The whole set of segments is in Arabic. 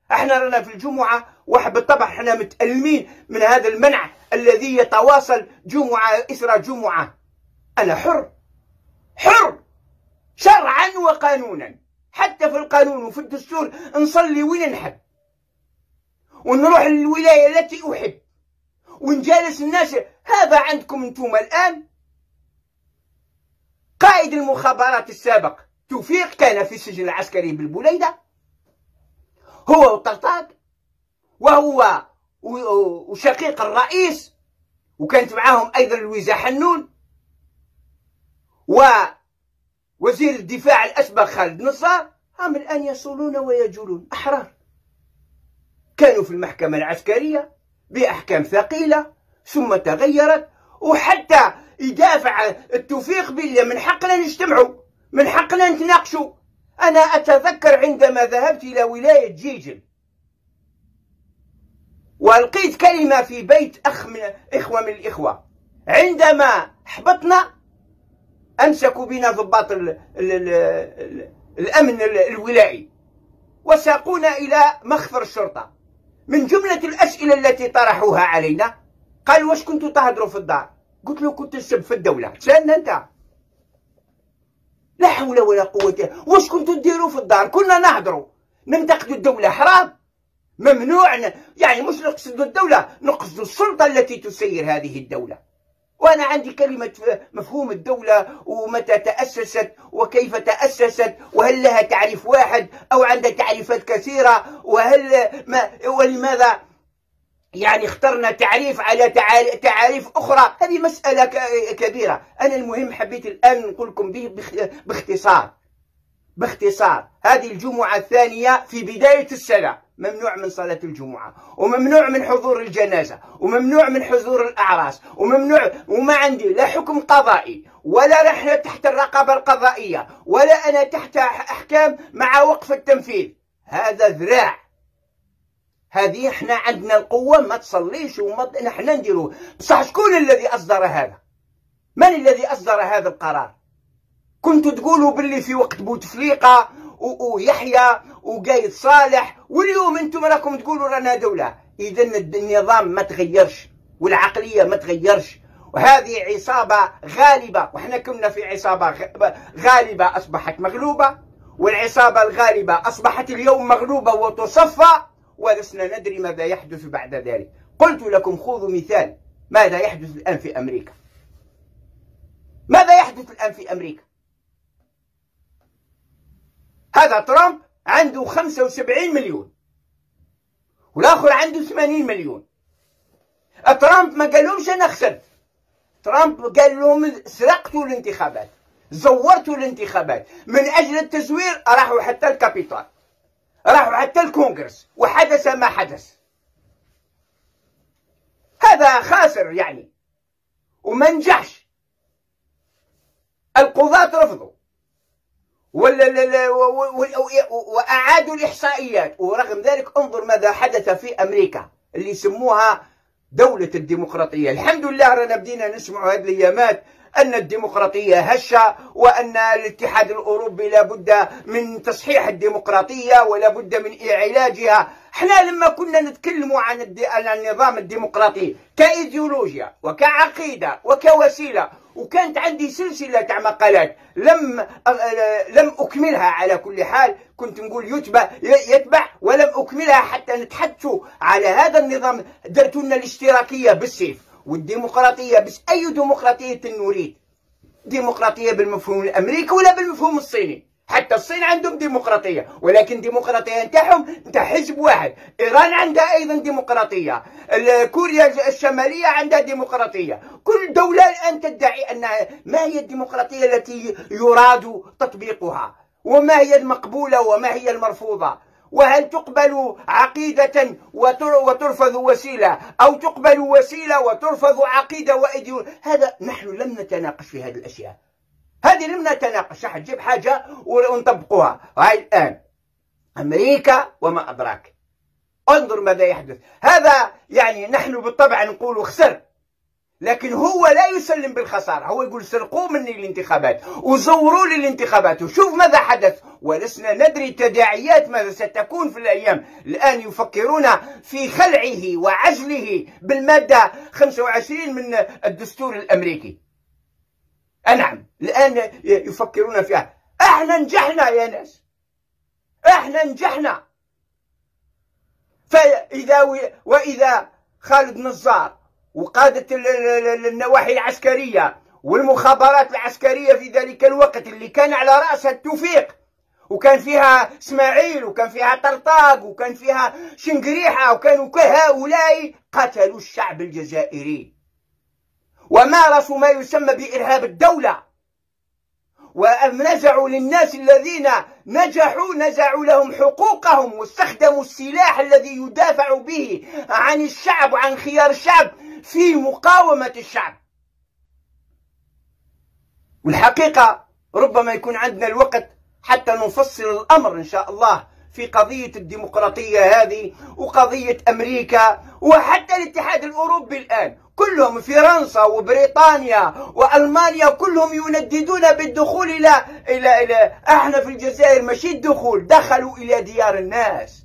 احنا رانا في الجمعة، وبالطبع احنا متألمين من هذا المنع الذي يتواصل جمعة إثر جمعة. أنا حر شرعا وقانونا، حتى في القانون وفي الدستور نصلي وين نحب، ونروح للولاية التي أحب، ونجالس الناس. هذا عندكم انتم الآن. قائد المخابرات السابق توفيق كان في السجن العسكري بالبليدة، هو وطرطاق، وهو وشقيق الرئيس، وكانت معاهم أيضا لويزا حنون، ووزير الدفاع الأسبق خالد نصار. هم الآن يصولون ويجولون أحرار. كانوا في المحكمة العسكرية بأحكام ثقيلة ثم تغيرت، وحتى يدافع التوفيق بالله من حقنا نجتمعوا، من حقنا نتناقشوا. أنا أتذكر عندما ذهبت إلى ولاية جيجل وألقيت كلمة في بيت أخ من الإخوة، عندما حبطنا أمسكوا بنا ضباط الأمن الولائي وساقونا إلى مخفر الشرطة. من جملة الأسئلة التي طرحوها علينا قال: واش كنتوا تهدروا في الدار؟ قلت له: كنت نسب في الدولة. تسألنا أنت؟ لا حول ولا قوة. واش كنتوا تديروا في الدار؟ كنا نهضروا ننتقدوا الدولة. حرام، ممنوع. يعني مش نقصدوا الدولة، نقصدوا السلطة التي تسير هذه الدولة. وأنا عندي كلمة مفهوم الدولة، ومتى تأسست وكيف تأسست، وهل لها تعريف واحد أو عندها تعريفات كثيرة، ولماذا يعني اخترنا تعريف على تعاريف أخرى. هذه مسألة كبيرة. أنا المهم حبيت الآن نقول لكم به باختصار. هذه الجمعة الثانية في بداية السنة ممنوع من صلاة الجمعة، وممنوع من حضور الجنازة، وممنوع من حضور الأعراس، وممنوع. وما عندي لا حكم قضائي، ولا نحن تحت الرقابة القضائية، ولا أنا تحت أحكام مع وقف التنفيذ. هذا ذراع. هذه احنا عندنا القوة، ما تصليش نحن نديروه. بصح شكون الذي أصدر هذا؟ من الذي أصدر هذا القرار؟ كنتوا تقولوا باللي في وقت بوتفليقة ويحيى وقايد صالح، واليوم انتم راكم تقولوا رانا دولة. إذا النظام ما تغيرش والعقلية ما تغيرش، وهذه عصابة غالبة، وإحنا كنا في عصابة غالبة أصبحت مغلوبة، والعصابة الغالبة أصبحت اليوم مغلوبة وتصفى، ولسنا ندري ماذا يحدث بعد ذلك. قلت لكم خذوا مثال ماذا يحدث الآن في أمريكا. ماذا يحدث الآن في أمريكا؟ هذا ترامب عنده 75 مليون، والآخر عنده 80 مليون. ترامب ما قالهمش أنا خسرت، ترامب قال لهم سرقتوا الانتخابات، زورتوا الانتخابات. من أجل التزوير راحوا حتى الكابيتال، راحوا حتى الكونغرس، وحدث ما حدث. هذا خاسر يعني، وما نجحش. القضاة رفضوا وأعادوا الإحصائيات، ورغم ذلك انظر ماذا حدث في أمريكا اللي يسموها دولة الديمقراطية. الحمد لله رانا بدينا نسمع هذه الأيامات أن الديمقراطية هشة، وأن الاتحاد الأوروبي لابد من تصحيح الديمقراطية ولابد من علاجها. احنا لما كنا نتكلموا عن النظام الديمقراطي كإيديولوجيا وكعقيدة وكوسيلة، وكانت عندي سلسلة تاع مقالات لم أكملها على كل حال، كنت نقول يتبع ولم أكملها حتى نتحدثوا على هذا النظام. درت لنا الاشتراكية بالسيف، والديمقراطية بس أي ديمقراطية نريد؟ ديمقراطية بالمفهوم الأمريكي ولا بالمفهوم الصيني؟ حتى الصين عندهم ديمقراطية، ولكن ديمقراطية نتاعهم نتاع حزب واحد. إيران عندها أيضا ديمقراطية، كوريا الشمالية عندها ديمقراطية. كل دولة الآن تدعي أنها. ما هي الديمقراطية التي يراد تطبيقها؟ وما هي المقبولة وما هي المرفوضة؟ وهل تقبل عقيدة وترفض وسيلة، أو تقبل وسيلة وترفض عقيدة وإيديولوجيا؟ هذا نحن لم نتناقش في هذه الأشياء، هذه لم نتناقش. راح تجيب حاجة ونطبقوها. هاي الآن أمريكا وما أدراك، انظر ماذا يحدث. هذا يعني نحن بالطبع نقول خسر، لكن هو لا يسلم بالخسارة، هو يقول سرقوا مني الانتخابات وزوروا لي الانتخابات وشوف ماذا حدث، ولسنا ندري تداعيات ماذا ستكون في الأيام. الآن يفكرون في خلعه وعزله بالمادة 25 من الدستور الأمريكي. نعم، الآن يفكرون فيها. احنا نجحنا يا ناس، احنا نجحنا. وإذا خالد نزار وقادة النواحي العسكرية والمخابرات العسكرية في ذلك الوقت اللي كان على رأسها التوفيق، وكان فيها اسماعيل وكان فيها طرطاق وكان فيها شنقريحة، وكانوا هؤلاء قتلوا الشعب الجزائري ومارسوا ما يسمى بإرهاب الدولة، ونزعوا للناس الذين نزعوا لهم حقوقهم، واستخدموا السلاح الذي يدافع به عن الشعب وعن خيار الشعب في مقاومة الشعب. والحقيقة ربما يكون عندنا الوقت حتى نفصل الأمر إن شاء الله في قضية الديمقراطية هذه وقضية أمريكا وحتى الاتحاد الأوروبي. الآن كلهم، فرنسا وبريطانيا وألمانيا، كلهم ينددون بالدخول إلى احنا في الجزائر ماشي الدخول، دخلوا إلى ديار الناس،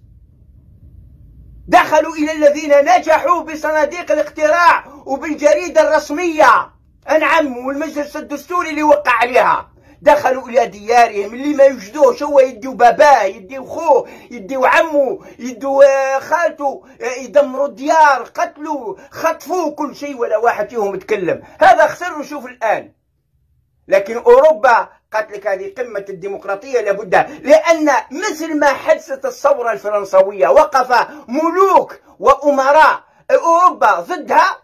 دخلوا إلى الذين نجحوا بصناديق الاقتراع وبالجريدة الرسمية، نعم، والمجلس الدستوري اللي وقع عليها. دخلوا إلى ديارهم اللي ما يوجدوش، هو يديو باباه، يديو خوه، يديو عمه، يديو خالته، يدمروا الديار، قتلوا، خطفوا كل شيء، ولا واحد فيهم يتكلم. هذا خسر. شوف الآن، لكن أوروبا قالت لك هذه قمة الديمقراطية لابد، لأن مثل ما حدثت الثورة الفرنسوية وقف ملوك وأمراء أوروبا ضدها،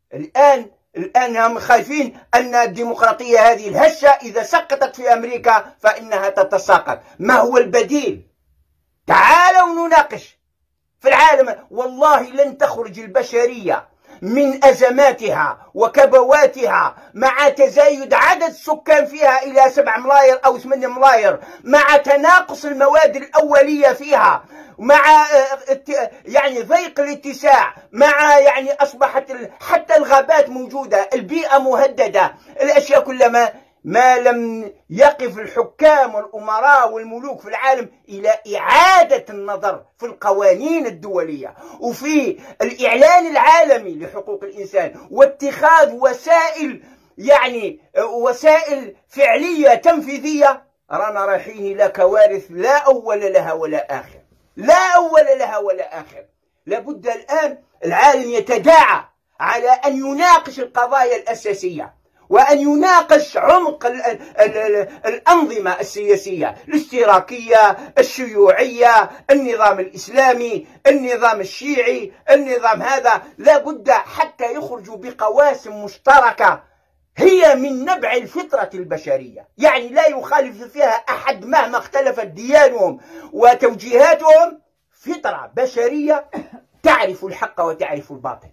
الآن هم خايفين أن الديمقراطية هذه الهشة إذا سقطت في أمريكا فإنها تتساقط. ما هو البديل؟ تعالوا نناقش. في العالم والله لن تخرج البشرية من أزماتها وكبواتها مع تزايد عدد السكان فيها إلى 7 ملاير أو 8 ملاير، مع تناقص المواد الأولية فيها، مع يعني ضيق الاتساع، مع يعني أصبحت حتى الغابات موجودة، البيئة مهددة، الأشياء كلها، ما لم يقف الحكام والأمراء والملوك في العالم إلى إعادة النظر في القوانين الدولية وفي الإعلان العالمي لحقوق الإنسان واتخاذ وسائل، يعني وسائل فعلية تنفيذية، رانا رايحين إلى كوارث لا أول لها ولا آخر، لا أول لها ولا آخر. لابد الآن العالم يتداعى على أن يناقش القضايا الأساسية وأن يناقش عمق الأنظمة السياسية، الاشتراكية، الشيوعية، النظام الإسلامي، النظام الشيعي، النظام هذا، لابد حتى يخرجوا بقواسم مشتركة هي من نبع الفطرة البشرية، يعني لا يخالف فيها أحد مهما اختلفت ديانهم وتوجيهاتهم، فطرة بشرية تعرف الحق وتعرف الباطل،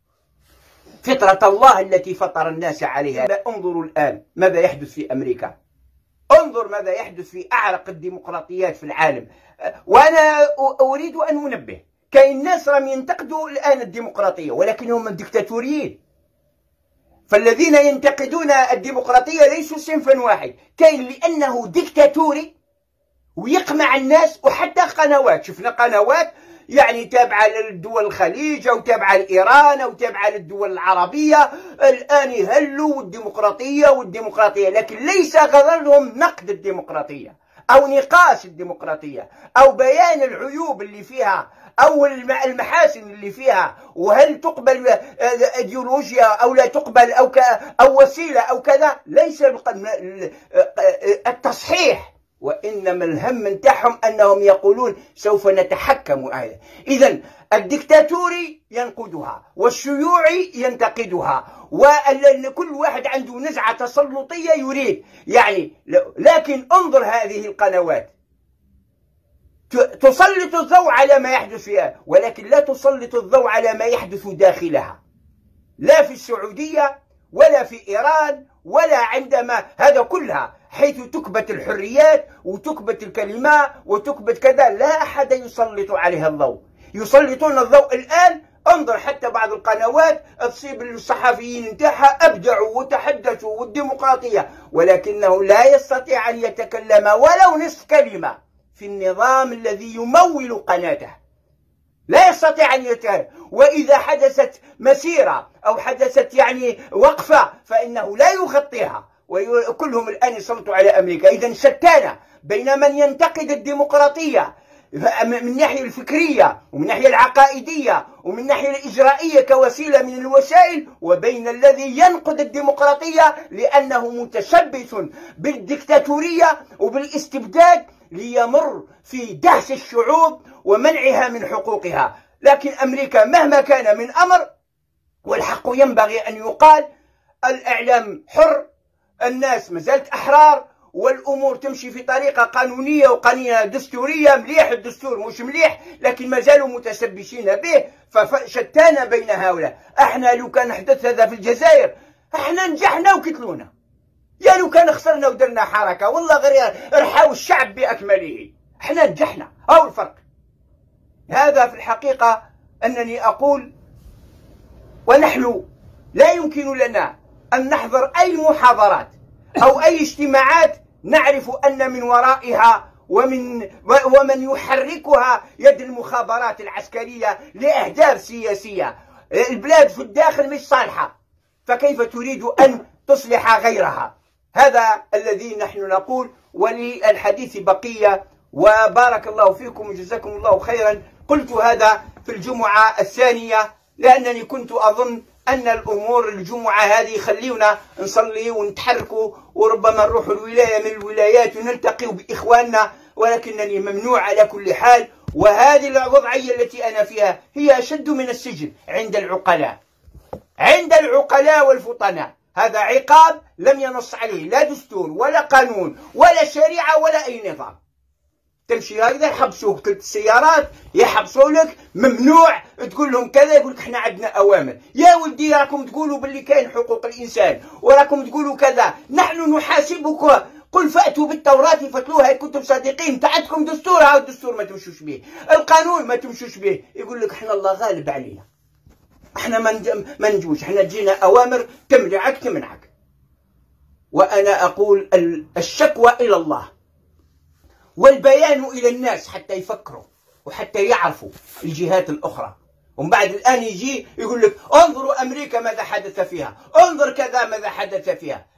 فطرة الله التي فطر الناس عليها. انظروا الآن ماذا يحدث في أمريكا، انظر ماذا يحدث في أعرق الديمقراطيات في العالم. وأنا أريد أن أنبه، كاين ناس راهم ينتقدوا الآن الديمقراطية ولكنهم ديكتاتوريين، فالذين ينتقدون الديمقراطية ليسوا صنفا واحد، كاين لأنه ديكتاتوري ويقمع الناس، وحتى قنوات، شفنا قنوات يعني تابعة للدول الخليج أو تابعة لإيران أو تابعة للدول العربية، الآن يهلوا والديمقراطية، لكن ليس غرضهم نقد الديمقراطية أو نقاش الديمقراطية أو بيان العيوب اللي فيها أو المحاسن اللي فيها، وهل تقبل ايديولوجيا أو لا تقبل أو وسيلة أو كذا، ليس التصحيح، وإنما الهم نتاعهم أنهم يقولون سوف نتحكم. إذن الدكتاتوري ينقدها والشيوعي ينتقدها، وكل واحد عنده نزعة تسلطية يريد يعني. لكن انظر هذه القنوات تسلط الضوء على ما يحدث فيها، ولكن لا تسلط الضوء على ما يحدث داخلها، لا في السعودية ولا في إيران ولا عندما هذا كلها، حيث تكبت الحريات وتكبت الكلمة وتكبت كذا، لا أحد يسلط عليها الضوء. يسلطون الضوء الآن انظر حتى بعض القنوات تصيب الصحفيين نتاعها أبدعوا وتحدثوا والديمقراطية، ولكنه لا يستطيع أن يتكلم ولو نصف كلمة في النظام الذي يمول قناته، لا يستطيع أن يتكلم. وإذا حدثت مسيرة أو حدثت يعني وقفة فإنه لا يغطيها، وكلهم الآن يسلطوا على أمريكا. إذا شتان بين من ينتقد الديمقراطية من الناحية الفكرية ومن الناحية العقائدية ومن الناحية الإجرائية كوسيلة من الوسائل، وبين الذي ينقد الديمقراطية لأنه متشبث بالديكتاتورية وبالاستبداد ليمر في دهس الشعوب ومنعها من حقوقها. لكن أمريكا مهما كان من أمر، والحق ينبغي أن يقال، الإعلام حر، الناس مازالت أحرار، والأمور تمشي في طريقة قانونية وقانونية دستورية. مليح الدستور مش مليح، لكن ما زالوا متشبشين به. فشتان بين هؤلاء. احنا لو كان حدث هذا في الجزائر احنا نجحنا وكتلونا، يا لو كان خسرنا ودرنا حركة والله غير رحاو الشعب بأكمله. احنا نجحنا، هاو الفرق. هذا في الحقيقة أنني أقول، ونحن لا يمكن لنا أن نحضر أي محاضرات أو أي اجتماعات نعرف أن من ورائها ومن يحركها يد المخابرات العسكرية لأهداف سياسية. البلاد في الداخل مش صالحة، فكيف تريد أن تصلح غيرها؟ هذا الذي نحن نقول. وللحديث بقية، وبارك الله فيكم وجزاكم الله خيرا. قلت هذا في الجمعة الثانية لأنني كنت أظن أن الأمور الجمعة هذه خلينا نصلي ونتحركوا وربما نروح الولاية من الولايات ونلتقي بإخواننا، ولكنني ممنوع على كل حال. وهذه الوضعية التي أنا فيها هي أشد من السجن عند العقلاء، عند العقلاء والفطناء. هذا عقاب لم ينص عليه لا دستور ولا قانون ولا شريعة ولا أي نظام. تمشي هكذا يحبسوك 3 سيارات، يحبسوا لك، ممنوع تقول لهم كذا، يقول لك احنا عندنا اوامر. يا ولدي راكم تقولوا باللي كاين حقوق الانسان وراكم تقولوا كذا، نحن نحاسبكم. قل فاتوا بالتوراة فاتلوها ان كنتم صادقين. انت عندكم دستور، ها الدستور ما تمشوش به، القانون ما تمشوش به، يقول لك احنا الله غالب علينا، احنا ما نجوش، احنا تجينا اوامر تمنعك. وانا اقول الشكوى الى الله والبيان إلى الناس حتى يفكروا وحتى يعرفوا الجهات الأخرى. ومن بعد الآن يجي يقول لك انظروا أمريكا ماذا حدث فيها، انظر كذا ماذا حدث فيها.